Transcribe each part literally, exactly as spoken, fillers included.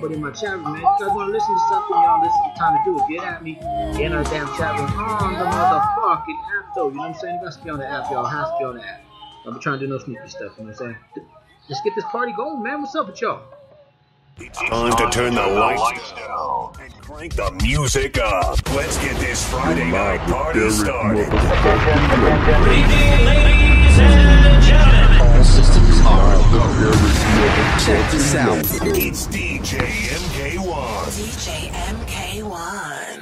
put in my chat room, man. You guys want to listen to stuff when y'all listen to Time to Do It. Get at me in our damn chat room on the motherfucking app, though. You know what I'm saying? You guys to be on the app, y'all. Has to be on the app. I'll be trying to do no sneaky stuff, you know what I'm saying? Let's get this party going, man. What's up with y'all? It's time to turn the lights down and crank the music up. Let's get this Friday night party started. Good evening, ladies and gentlemen. All systems are go. Check this out. It's D J M K one. D J M K one.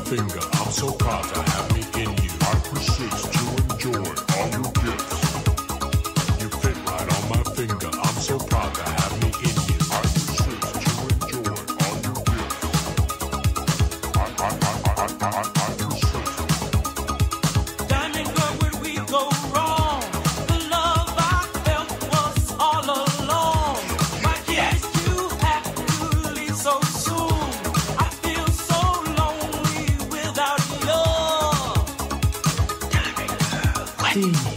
finger. I'm so proud to have me in you. I persist to enjoy all your gifts. You fit right on my finger. I'm so proud to have me in you. I persist to enjoy all your gifts. I, I, I, I, I, I, I persist. Diamond girl, where we go wrong? The love I felt was all along. Why did you have to leave so soon? I feel so lonely without you. Diamond girl, what?